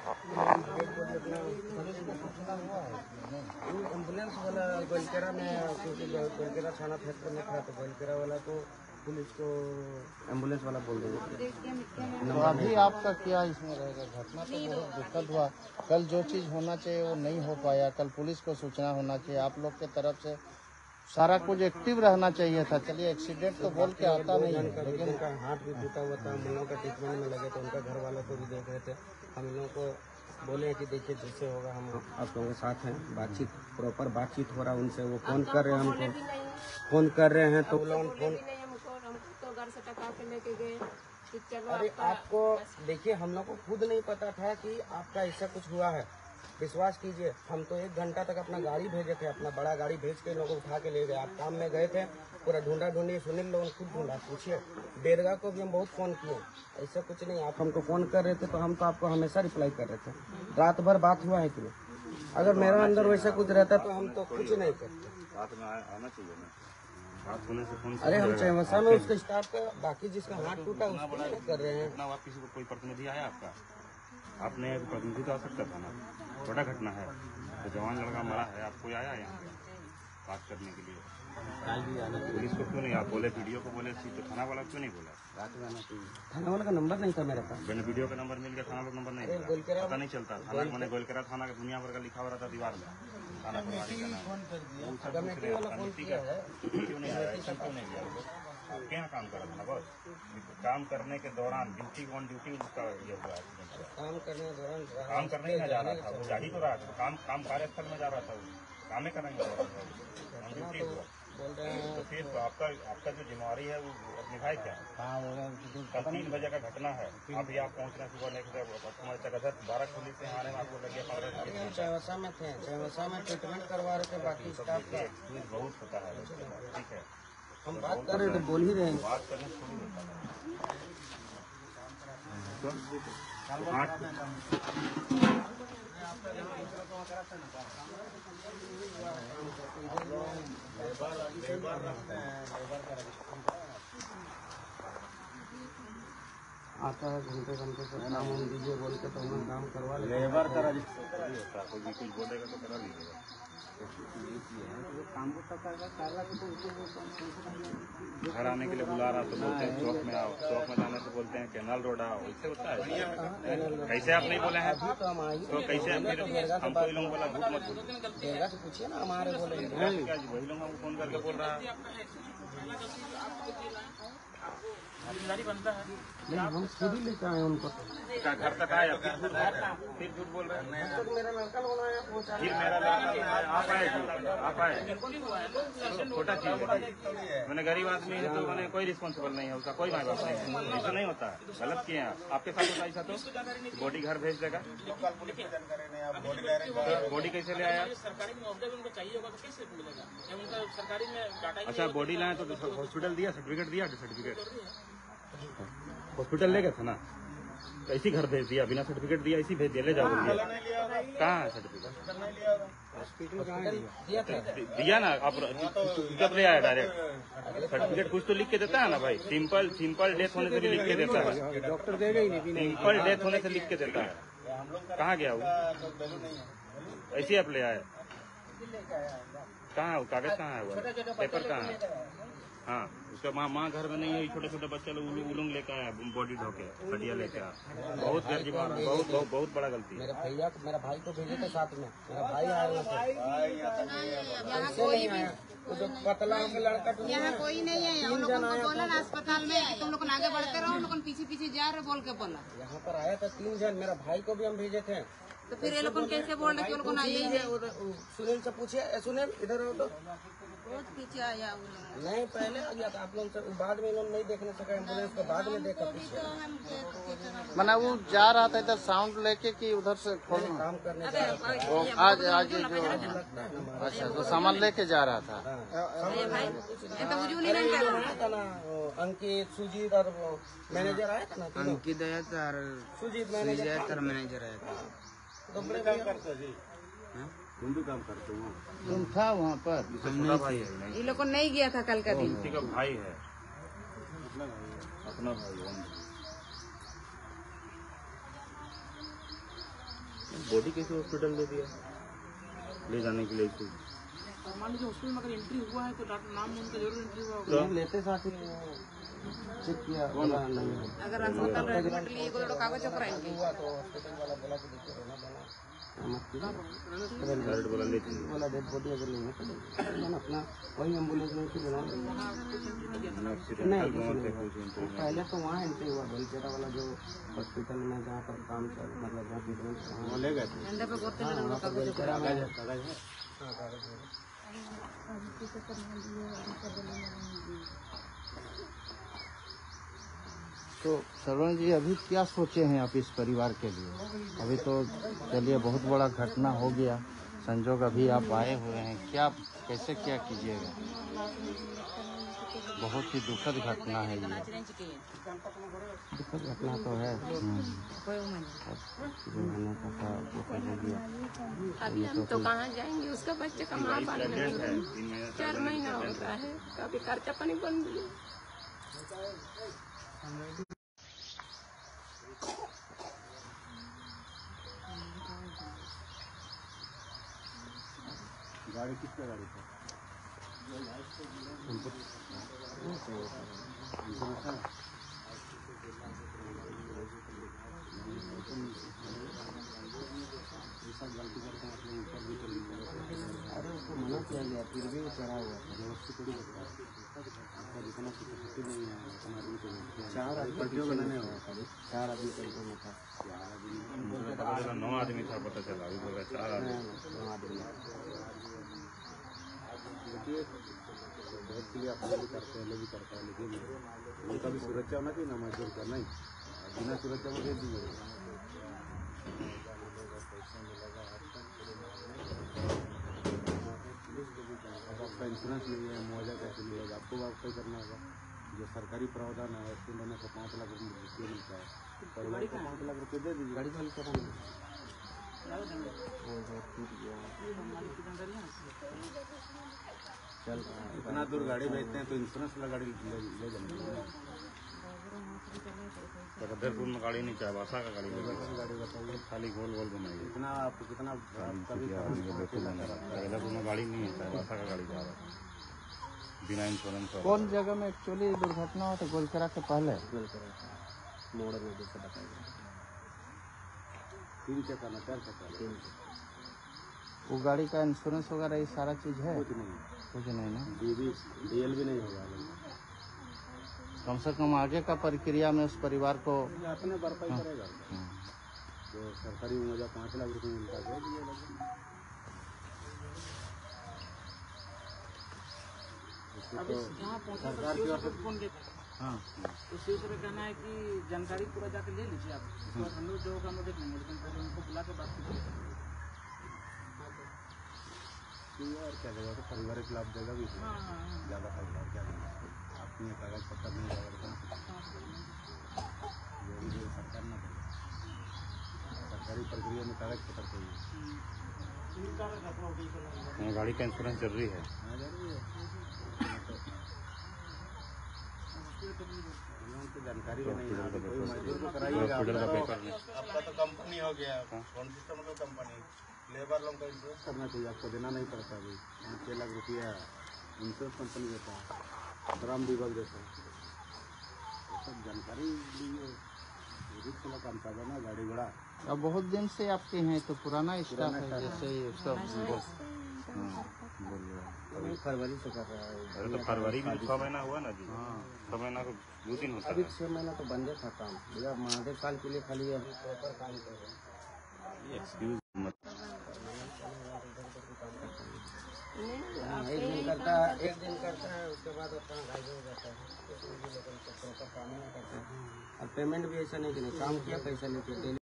Ambulance वाला गोलकेरा में, क्योंकि गोलकेरा थाना क्षेत्र में था, तो गोलकेरा वाला को पुलिस को एम्बुलेंस वाला बोल देंगे। तो अभी आपका क्या इसमें रहेगा? घटना तो बहुत दुखद हुआ, कल जो चीज़ होना चाहिए वो नहीं हो पाया, कल पुलिस को सूचना होना चाहिए, आप लोग के तरफ से सारा कुछ एक्टिव रहना चाहिए था। चलिए एक्सीडेंट तो बोल के आता नहीं है, लेकिन उनका हाथ भी टूटा हुआ था, हम लोगों का ट्रीटमेंट में लगे थे, उनका घर वालों को भी देख रहे थे। हम लोगों को बोले कि देखिए जैसे होगा हम आप लोगों के साथ हैं, बातचीत प्रॉपर बातचीत हो रहा है उनसे, वो फोन कर रहे हैं हमको, फोन कर रहे हैं तो फोन घर से टका के लेके गए। अरे आपको देखिए, हम लोग को खुद नहीं पता था कि आपका ऐसा कुछ हुआ है। विश्वास कीजिए, हम तो 1 घंटा तक अपना गाड़ी भेजे थे, अपना बड़ा गाड़ी भेज के लोग उठा के ले गए। आप काम में गए थे, पूरा ढूंढा ढूंढी, सुनील लोगों खुद ढूंढा, पूछिए बेरगा को भी हम बहुत फोन किए, ऐसा कुछ नहीं। आप हमको फोन कर रहे थे तो हम तो आपको हमेशा रिप्लाई कर रहे थे। रात भर बात हुआ है कि नहीं? अगर मेरा अंदर वैसा कुछ रहता तो हम तो कुछ नहीं करते। अरे हम चैमसा में उसके स्टाफ का, बाकी जिसका हाथ टूटा उसको नहीं कर रहे हैं। किसी को कोई प्रतिनिधि आया आपका? आपने प्रतिनिधि तो आ सकता था ना, छोटा घटना है, तो जवान लड़का मरा है, आप कोई आया यहाँ पे बात करने के लिए? पुलिस को क्यों नहीं आप बोले? वीडियो को बोले तो थाना वाला क्यों नहीं बोला? थाना वाला का नंबर नहीं था मेरे पास। मैंने वीडियो का नंबर मिल गया, थाना वाला नंबर नहीं मिला, पता नहीं चलता। थाना मैंने गोलकेरा थाना का दुनिया भर का लिखा हुआ था दीवार में, थाना प्रभारी का नाम। क्यों नहीं आया? क्यों नहीं गया? आपके यहाँ काम कर रहा था ना बस, काम करने के दौरान ड्यूटी ऑन ड्यूटी उसका ये हुआ है। काम करने के दौरान काम करने ही जा रहा था, वो जा ही तो रहा था, काम कार्यस्थल में जा रहा था, वो काम ही करने जा रहा था, ऑन ड्यूटी हुआ। बोल रहे हैं तो फिर तो आपका जो जिम्मेवारी है वो निभाए क्या? कल 3 बजे का घटना है, अभी आप पहुँच रहे हैं सुबह नेक्स्ट डे 12 पुलिस से आने में आपको लगे 15 हम चैमसा में थे, चैमसा में ट्रीटमेंट करवा रहे थे, बाकी स्टाफ का बहुत होता है। ठीक है, हम बात कर रहे थे, बोल ही रहे हैं। बात करने से थोड़ी होता आता है घंटे घंटे से काम हम दीजिए बोल के, तो हम काम करवा लेते। लेबर का रजिस्टर होता है, कोई भी कुछ बोलेगा तो करा लीजिएगा। घर आने के लिए बुला रहा तो बोलते हैं चौक में आओ, चौक में जाने से बोलते हैं कैनाल रोड आओ, इससे होता है। कैसे आप नहीं बोले हैं? तो कैसे फिर हमको इन लोगों बोला झूठ मत बोलो, से पूछिए ना, हमारे बोले वही लोग हमको फोन करके बोल रहा है। नहीं, हम खुद ही लेकर आए उनको। घर तक आया फिर झूठ बोल रहे हैं। मेरा लड़का लोग आया, फिर मेरा लड़का आप आए छोटा चीज है, मैंने गरीब आदमी है तो मैंने कोई रिस्पॉन्सिबल नहीं है उसका, कोई माँ बाप नहीं है, ऐसा नहीं होता है। गलत किए हैं आपके साथ होता ऐसा तो बॉडी घर भेज देगा। बॉडी कैसे ले आया? अच्छा बॉडी लाए तो हॉस्पिटल दिया, सर्टिफिकेट दिया, सर्टिफिकेट हॉस्पिटल ले गए था ना, तो ऐसी घर भेज दिया, बिना सर्टिफिकेट दिया ऐसी भेज दिया, ले जाओ। कहाँ है सर्टिफिकेट? दिया ना, आप कब ले आया डायरेक्ट? सर्टिफिकेट कुछ तो लिख के देता है ना भाई, सिंपल डेथ होने से भी लिख के देता है, डॉक्टर देगा ही नहीं, सिंपल डेथ होने से लिख के देता है। कहाँ गया वो? ऐसे आप ले आए? कहाँ है वो कागज? कहाँ है वो पेपर? कहाँ है? हाँ, उसका माँ घर में नहीं है, छोटे छोटे बच्चे लोग उलूंग लेकर आया, बॉडी ढोके खटिया लेकर आया, बहुत गलती, बहुत बड़ा गलती। मेरे भैया को, मेरा भाई को भेजे थे साथ में, मेरा भाई आया हुआ था, जो पतला लड़का यहाँ कोई नहीं है। उन लोगों को बोला ना अस्पताल में कि तुम लोग आगे बढ़ते रहो, उन लोग पीछे पीछे जा रहे बोल के बोला। यहाँ पर आया था 3 जन, मेरा भाई को भी हम भेजे थे। तो फिर ये लोग कैसे बोल रहे कि उनको ना यही है? सुनील से पूछिए, सुनील इधर आओ तो। बहुत पीछे आया नहीं, पहले आ गया था आप लोग से, बाद में इन्होंने नहीं देखने सका एम्बुलेंस को, बाद में देखा पीछे। मना वो जा रहा था इधर साउंड लेके कि उधर से काम करने आज जो अच्छा तो सामान लेके जा रहा था। था ना अंकित, सुजीत और मैनेजर आया था ना, अंकित आया था, सुजीत मैनेजर आया था, तुम भी काम करते हो? तुम था वहाँ पर? छोटा भाई है, ये लोग को नहीं गया था कल का दिन। किसी का भाई है, अपना भाई है। बॉडी कैसे हॉस्पिटल दे दिया ले जाने के लिए? मान लीजिए हॉस्पिटल में अगर एंट्री हुआ है तो डॉक्टर नाम उनका जरूर एंट्री हुआ होगा। नहीं, लेते साथ ही चेक किया, बोला नहीं है। अगर अस्पताल एडमिट लिए को कागज चक्कर आएंगे हुआ तो हॉस्पिटल वाला बोला कि देखिए रोना बना मत कीजिए। बोला डेड बॉडी अगर नहीं है तो अपना वही एम्बुलेंस में से बुला नहीं, पहले तो वहाँ एंट्री हुआ बेलचेरा वाला जो हॉस्पिटल में जहाँ पर काम चल मतलब जहाँ ट्रीटमेंट वहाँ ले गए थे। अंडे पे करते हैं वहाँ पर बेलचेरा में तो श्रवण जी अभी क्या सोचे हैं आप इस परिवार के लिए? अभी तो चलिए बहुत बड़ा घटना हो गया, संजोग अभी आप आए हुए हैं, क्या कैसे क्या कीजिएगा? बहुत ही दुखद घटना है ये। दुखद घटना तो है। अभी हम तो कहाँ जाएंगे, उसका बच्चे का माँ बाप नहीं है, 4 महीना होता है, कभी खर्चा पानी बन गया। गाड़ी किसका गाड़ी था? गलती करते हैं अपने ऊपर भी चल गया। अरे उसको मना किया गया फिर भी वो चढ़ा हुआ था। उससे थोड़ी करता है आपका जितना सिक्योरिटी नहीं है उतना आदमी को 4 आदमी बनाने हुआ था। 4 आदमी टेंशन में था। 9 आदमी था पता चला, अभी बोला 4 आदमी। 9 आदमी देखिए बहुत के लिए अपने भी करते हैं, लोग भी करता है, लेकिन उनका भी सुरक्षा होना चाहिए ना मजदूर का। नहीं बिना सुरक्षा में भेज दीजिए। अब आपका इंश्योरेंस नहीं है, मुआवजा कैसे मिलेगा? आपको वापस करना होगा। जो सरकारी प्रावधान है एक्सीडेंट होने से 5 लाख रुपये मिलता है, परिवार को 5 लाख रुपये दे दीजिए। गाड़ी वाली चढ़ा नहीं चल रहा है। इतना दूर गाड़ी भेजते हैं तो इंश्योरेंस वाला गाड़ी ले जाएंगे। बदरपुर में गाड़ी नहीं चाहिए, बासा का गाड़ी गाड़ी बताइए, खाली गोल गोल घुमाइए। इतना आपको कितना बदरपुर में गाड़ी नहीं है, बासा का गाड़ी जा रहा है बिना इंश्योरेंस। कौन जगह में एक्चुअली दुर्घटना हुआ था? गोलकरा के पहले मोड़ में जैसे बताया 3 चक्का ना 4 चक्का। वो गाड़ी का इंश्योरेंस वगैरह ये सारा चीज़ है? कुछ नहीं, कुछ नहीं ना। डीएल भी नहीं होगा। कम से कम आगे का प्रक्रिया में उस परिवार को अपने भरपाई करेगा। जो सरकारी मुआवजा 5 लाख रुपये मिलता है अब यहाँ पहुँचा तो सीओ को फोन किया था। हाँ तो सीओ का कहना है कि जानकारी पूरा जाकर ले लीजिए आप, उसके बाद हम लोग जो होगा हम देख लेंगे, लेकिन पहले उनको बुला के बात कीजिए। और क्या देगा? तो परिवार के खिलाफ देगा भी ज़्यादा परिवार क्या देगा? अपने कागज पत्र नहीं देगा जो भी सरकार ना देगा। सरकारी प्रक्रिया में कागज पत्र चाहिए। गाड़ी का इंश्योरेंस जरूरी है। जरूरी है तो जानकारी नहीं है। कोई मजदूर को कराइएगा। आपका तो कंपनी हो गया, कौन सिस्टम मतलब कंपनी लेबर लोग का इंश्योरेंस करना चाहिए। आपको देना नहीं पड़ता अभी 5-6 लाख रुपया इंश्योरेंस कंपनी देता है, ग्राम विभाग देता है। सब जानकारी रिस्क वाला काम था ना, गाड़ी घोड़ा। अब बहुत दिन से आपके हैं तो पुराना स्टाफ है, जैसे उसका फरवरी से कर रहा है। अरे तो फरवरी में 6 महीना हुआ ना जी। 6 महीना को 2 दिन होता अभी है। 6 महीना तो बंदे था काम भैया। महादेव साल के लिए खाली अभी प्रॉपर काम कर रहे हैं। एक्सक्यूज मत। एक दिन करता है उसके बाद अपना गायब हो जाता है। प्रॉपर काम नहीं करता है और पेमेंट भी ऐसा नहीं कि नहीं काम किया पैसा लेके डेली